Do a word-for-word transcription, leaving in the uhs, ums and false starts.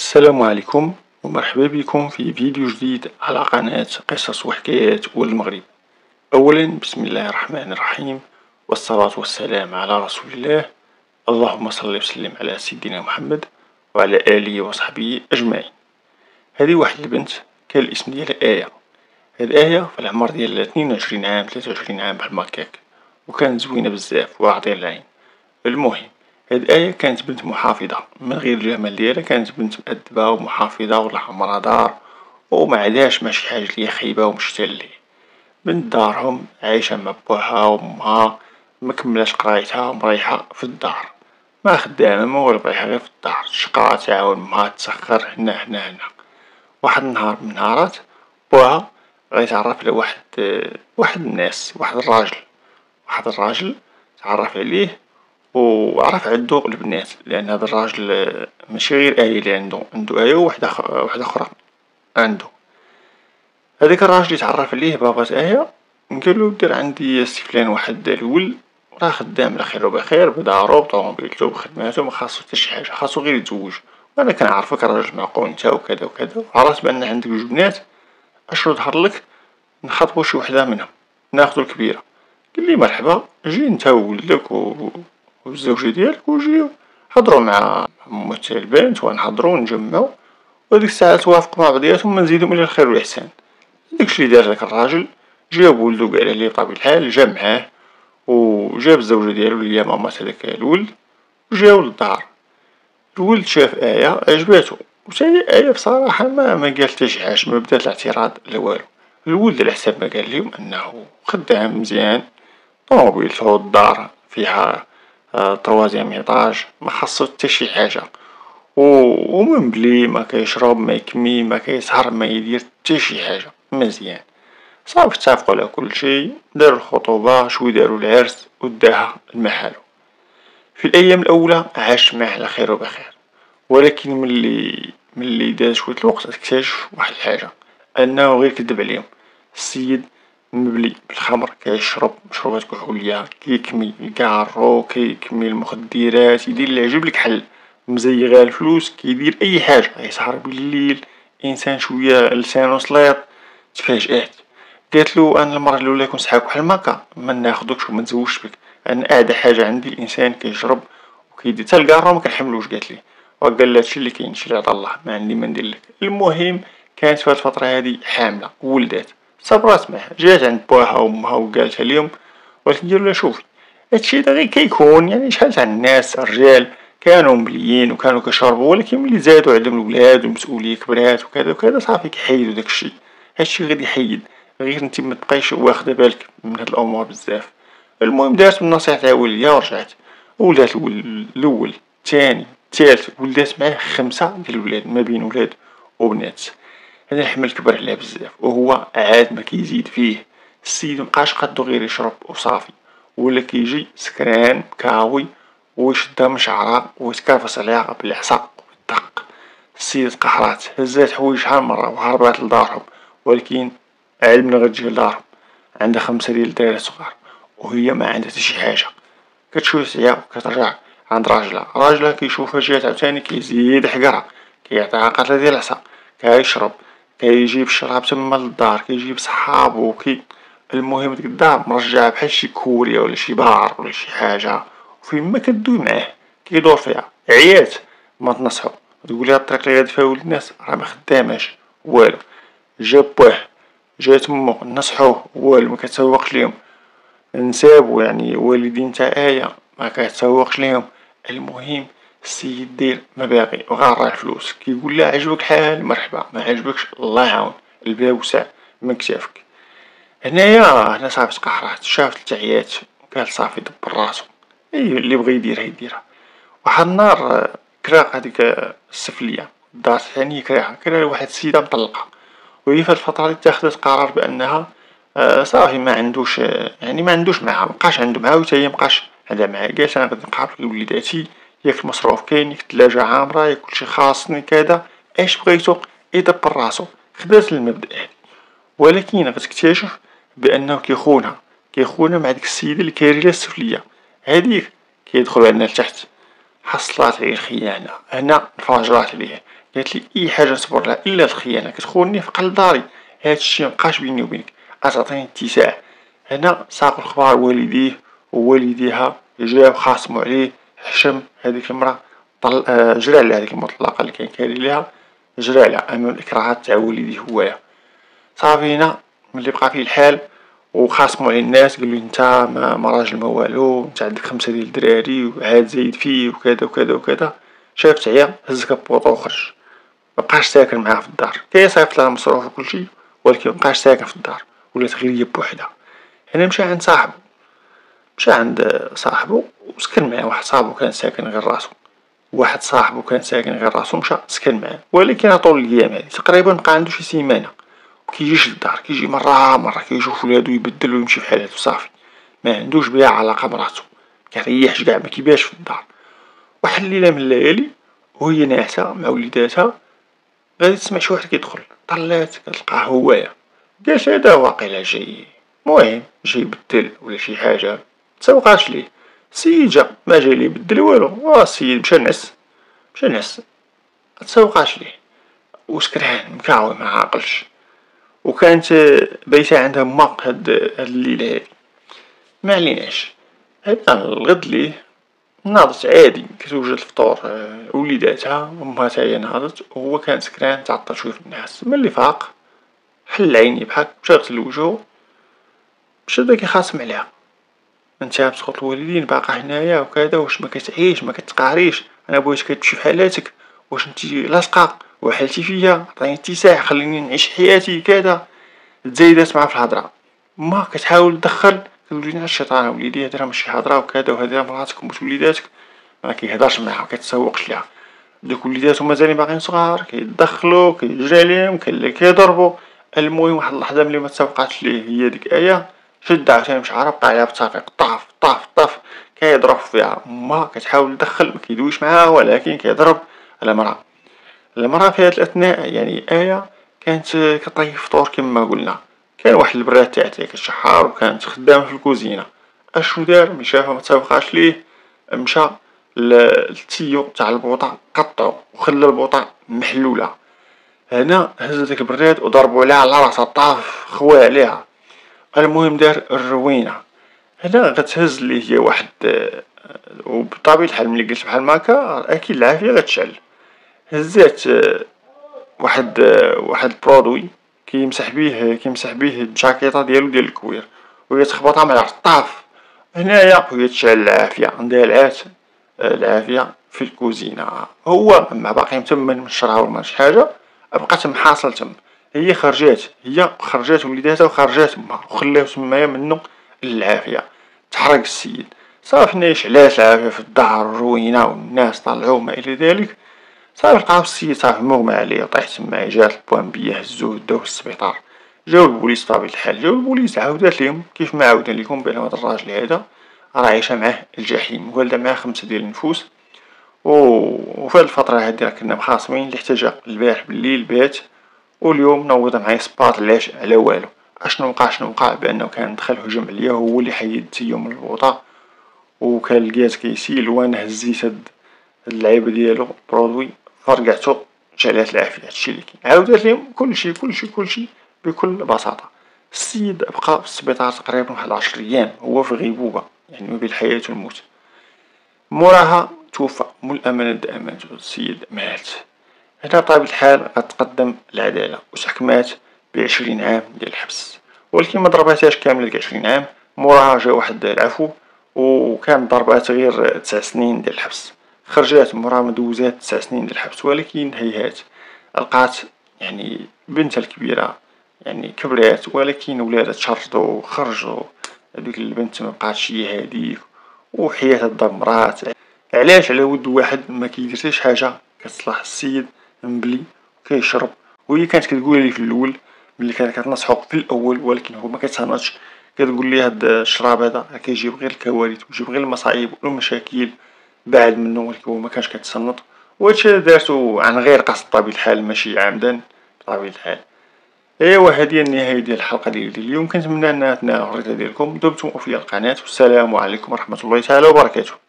السلام عليكم ومرحبا بكم في فيديو جديد على قناة قصص وحكايات والمغرب. أولا بسم الله الرحمن الرحيم، والصلاة والسلام على رسول الله. اللهم صل وسلم على سيدنا محمد وعلى آله وصحبه أجمعين. هذه واحد البنت كان الاسم ديالها آية. هاد آية في العمر ديالها اثنين وعشرين عام ثلاثة وعشرين عام بحال هكاك، وكانت زوينة بزاف وعاطية العين. المهم هاد آية كانت بنت محافظة، من غير الجمال ديالها كانت بنت مؤدبة ومحافظة والله عمرها دار وما عندهاش ماشي حاجة لي خايبة ومشتلة. بنت دارهم عايشة مع بوها وامها، مكملاش قرايتها ومريحة في الدار، ما خدامة ما والو، مريحة غير في الدار، تشقى تعاون معاها تسخر هنا هنا هنا. واحد النهار من النهارات بوها غيتعرف على واحد واحد الناس، واحد الراجل واحد الراجل تعرف عليه وعرف عندو البنات، لأن هذا الراجل ماشي غير آية اللي عندو، عندو آية وواحدة واحدة أخرى عندو. هذاك الراجل اللي تعرف عليه بابا آية قالو دير عندي سي فلان واحد الولد راه خدام على خير وبخير بدارو بطوموبيلتو بخدماتو، مخاصو حتى شي حاجة، خاصو غير يتزوج. وانا كنعرفك راجل معقول نتا وكذا وكذا، وعرفت بأن عندك جوج بنات، اش نظهرلك نخطبو شي وحدة منهم ناخدو الكبيرة. قالي مرحبا، جي نتا وولدك و والزوجة ديالك وجيو حضروا مع ممثل البنت ونحضروا ونجمعوا، وديك الساعة توافقوا مع بعضياتهم ما نزيدهم إلا الخير والإحسان. داكشي اللي دار داك الراجل، جاب ولدو قال عليه بطبيعة الحال، جا معاه وجاب الزوجة ديالو اللي هي مامات هداك الولد وجاو للدار. الولد شاف آية عجباتو، وتا هي آية بصراحة ما ما قالت حتى شي حاجة، ما بدات الاعتراض لا والو. الولد على حساب ما قال لهم أنه خدام مزيان، طوموبيلتو الدار فيها طروازيام ايطاج، ما خاصو حتى شي حاجة، وممبلي ما كيشرب ما يكمي ما كيسهر ما يدير حتى شي حاجة، مزيان. صافي اتفقوا على كل شيء، داروا الخطوبة شوي داروا العرس وداها لمحالو. في الأيام الأولى عاش معاه على خير وبخير، ولكن ملي ملي داز شوية الوقت اكتشف واحد الحاجة، أنه غير كذب عليهم. السيد مبلي بالخمر، كيشرب مشروبات كحولية، كيكمي الكارو، كيكمي المخدرات، يدير اللي يعجبلك حل، مزيغ الفلوس، كيدير أي حاجة، يسهر بالليل، إنسان شوية لسانو سليط. تفاجأت، قالتلو أنا المرة الأولى كنت حاك بحال ماكا ما ناخدكش وما نتزوجش بك، أنا أعدى حاجة عندي الإنسان كيشرب وكيدير تا الكارو مكنحملوش. قالتلي وقال هادشي اللي كاين، شي اللي عطا الله، ما عندي ما نديرلك. المهم كانت في هاد الفترة هادي حاملة وولدات، صبرات معاه، جات عند بوها وامها وقالتها ليهم، ولكن قالوا لها شوفي هادشي دا غير كيكون، يعني شحال تاع الناس الرجال كانوا مبليين وكانوا كيشربوا، ولكن ملي زادوا عندهم الولاد والمسؤولية كبرات وكذا وكذا صافي كيحيدوا داكشي. هادشي غادي يحيد، غير نتي ما تبقايش واخده بالك من هاد الامور بزاف. المهم دارت بالنصيحة تاع ولدها ورجعت، ولدات الاول الثاني الثالث، ولدات معاه خمسة ديال الولاد ما بين ولاد وبنات. هذا الحمل كبر عليه بزاف وهو عاد ما كيزيد فيه. السيد مبقاش قدو غير يشرب وصافي، ولا كيجي سكران كاوي ويشدها من شعرها ويتكرفس عليها بالعصا والدق. السيد تقهرات، هزات حوايجها مرة وهربات لدارهم، ولكن عاد من غتجي لدارهم عندها خمسة ديال الدراري صغار وهي ما عندها حتى شي حاجة. كتشوف سيا وكترجع عند راجلها، راجلها كيشوفها جات عاوتاني كيزيد يحقرها، كيعطيها قتلة ديال العصا، كيشرب، كيجيب الشراب تما للدار، كيجيب صحابو كي. المهم ديك الدار مرجعة بحال شي كوريا ولا شي بار ولا شي حاجة، وفين ما كدوي معاه كيدور فيها. عيات ما تنصحو، تقولها الطريق اللي غادي فيها ولد الناس راه ما خداماش والو. جا بوه جات مو نصحوه والو ما كيتسوقش ليهم، نسابو يعني والدين تاع آية ما كيتسوقش ليهم. المهم السيد دير ما باغي وغار الفلوس، كيقول لها عجبك الحال مرحبا، ما عجبكش الله يعاون، الباب وسع من كتافك. هنايا هنا صافي تقهرات، شافت التعيات قال صافي دبر راسو، اي اللي بغى يديرها يديرها. واحد النهار كرا هذيك السفلية الدار الثانية كراها كرا واحد السيدة مطلقة، وهي في الفترة دي اتخذت قرار بأنها آه صافي ما عندوش آه يعني ما عندوش معاها، مبقاش عنده معاها وتا هي مبقاش عندها معاه. قالت انا غادي نقابل لوليداتي، ياك المصروف كاين، ياك الثلاجة عامرة، ياك كلشي خاصني كذا، ايش بغيتو يدبر راسو. خدات المبدأ هادي، ولكن غتكتشف بأنه كيخونها كيخونها مع ديك السيدة اللي كايرة ليها السفلية. هاديك كيدخل عندنا لتحت حصلات عليه الخيانة. هنا انفجرت عليه، قالت لي اي حاجة نصبر لها الا الخيانة، كتخونني في قلب داري، هادشي مبقاش بيني وبينك، اتعطيني اتساع. هنا ساقوا الخبار والديه ووالديها، جاو خاصموا عليه، حشم هذيك المرأة، طل... آه، جرى على هذيك المطلقة اللي كان كاري ليها، جرى على امام الاكراهات تاع والديه هوايا. صافي هنا ملي بقى فيه الحال وخاصموا عليه الناس، قالوا انت ما, ما راجل ما والو، انت عندك خمسة ديال الدراري وعاد زايد فيه وكذا وكذا وكذا. شافت عيا هز كبوطو وخرج، مبقاش ساكن معاها في الدار، كيصيفط لها المصروف وكلشي ولكن مبقاش ساكن في الدار، ولات غير هي بوحدها. هنا مشى عند صاحبو، مشى عند صاحبو وسكن معاه. واحد صاحبو كان ساكن غير راسو، واحد صاحبو كان ساكن غير راسو مشى سكن معاه، ولكن طول الايام هادي تقريبا بقى عنده شي سيمانه كيجيش للدار، كيجي مرة مرة كيشوف ولادو يبدل ويمشي في حالاتو صافي، ما عندوش بها علاقة مراتو، كيريحش كاع ما كيبانش في الدار. واحد الليلة من الليالي وهي ناعسة مع وليداتها، غادي تسمع شي واحد كيدخل، طلات كتلقاه هوايا، قالت هدا واقيلا جاي، المهم جاي يبدل ولا شي حاجة، متسوقاش ليه. السيد جا ما جاي ليه يبدل والو، وا السيد مشى نعس، مشى نعس، متسوقاش ليه، وسكران مكاوي ما عاقلش. وكانت بايتة عندها ما هاد هاد الليلة هادي، ما عليناش. هدا الغد ليه ناضت عادي كتوجد الفطور، آه، وليداتها امها تا هي ناضت وهو كان سكران تعطل شويه في النعاس. ملي فاق حل عيني بحال مشى غسل وجهو، مشى بدا كيخاصم عليها، انت بسخط الوالدين باقا هنايا وكذا، واش ما كتعيش ما كتقاريش، انا بغيتك كتمشي في حالاتك، واش انتي لاصقه وحلتي فيا، عطيني اتساع خليني نعيش حياتي كذا. تزايدات معاه في الهضره، ما كتحاول تدخل، كتقولي على الشيطان وليدي هادي راه ماشي هضره وكذا، وهادي راه مراتك ووليداتك، ما كيهضرش معاها، ما كيتسوقش ليها. دوك وليداتو مازالين باقيين صغار، كيدخلوا كيجري عليهم، كاين اللي كيضربوا. المهم واحد اللحظه ملي ما تسوقاتش ليه هي ديك ايه، شد عاوتاني مشى عرب بقى عليها بالتصافيق، طاف طاف طاف، كيضرب فيها. ما كتحاول تدخل ما كيدويش معاها ولكن كيضرب على مرا. المرأة في هاد الأثناء يعني آية كانت كطيب فطور كما قلنا، كان واحد البراد تاعتها كتشحر وكانت خدامة في الكوزينة. اشنو دار ملي شافها متسوقاش ليه، مشى للتيو تاع البوطة قطعو وخلى البوطة محلولة. هنا هز داك البراد وضربو عليها على راسها، طاف خوى عليها. المهم دار الروينة. هنا غتهز ليه هي واحد، وبطبيعة الحال ملي قلت بحال ماكا اكيد العافية غتشعل. هزات واحد واحد البرودوي كيمسح بيه كيمسح بيه الجاكيطه ديالو ديال الكوير، وهي تخبطها مع الارض طاف. هنايا وهي تشعل العافيه اندلعات العافيه في الكوزينه. هو مع باقي متمن من الشرها ولا شي حاجه، بقات محاصل تم. هي خرجات هي خرجات وليداتها وخرجات امها وخلاو تمايا منو العافيه. تحرق السيد صافي، هنايا شعلات العافيه في الدار، روينه والناس طلعوا ما الى ذلك. صافي لقاو السيد صافي مغمى عليه وطايح تما، جات البوامبية هزوه داوه للسبيطار. جاو البوليس بطبيعة الحال، جاو البوليس عاودات ليهم كيف ما عاودنا ليكم بان هذا الراجل هذا راه عايشة معاه الجحيم، والدة معاه خمسة ديال النفوس. وفي هاد الفترة هادي راه كنا مخاصمين، اللي احتاج البارح بالليل بات، واليوم نوض معايا سباط علاش على والو. اشنو وقع شنو وقع بانه كان دخل هجم عليا، هو اللي حيد تيو من البوطة، وكان لقيت كيسيل وانا هزيت هاد اللعيبة ديالو برودوي فرقعتو شعلات العافية. هادشي اللي كاين، عاودات ليهم كلشي كلشي كلشي بكل بساطة. السيد بقى في السبيطار تقريبا واحد عشر ايام، هو في غيبوبة يعني ما بين الحياة والموت. موراها توفى، مول الأمانة دامات، السيد مات. هنا بطبيعة الحال غتقدم العدالة وتحكمات بعشرين عام ديال الحبس، ولكن ما ضرباتهاش كاملة ديك عشرين عام. موراها جا واحد العفو وكانت ضربات غير تسع سنين ديال الحبس. خرجات موراها مدوزات تسع سنين ديال الحبس، ولكن هيهات لقات يعني بنتها الكبيرة يعني كبرات، ولكن ولادها تشردو وخرجو، هاديك البنت مبقاتش هي هاديك وحياتها تدمرات. علاش؟ على ود واحد ما كيدير حتى شي حاجة كتصلح السيد مبلي كيشرب. وهي كانت كتقول لي في الاول ملي كانت كتنصحو في الاول، ولكن هو ما كيتصنتش، كتقول لي هاد الشراب هذا راه كيجيب غير الكوارث ويجيب غير المصايب والمشاكل، بعد منه. ولكن هو ما كانش كيتصنت، وهادشي دارتو عن غير قصد بطبيعة الحال ماشي عمدا بطبيعة الحال. ايوا هذه هي النهاية ديال الحلقة ديال اليوم، كنتمنى انها تنال الرضا ديالكم. دمتم في القناة، والسلام عليكم ورحمة الله تعالى وبركاته.